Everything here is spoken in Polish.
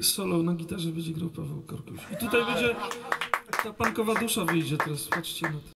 solo na gitarze będzie grał Paweł Korkuś. I tutaj będzie ta punkowa dusza wyjdzie teraz, patrzcie na to.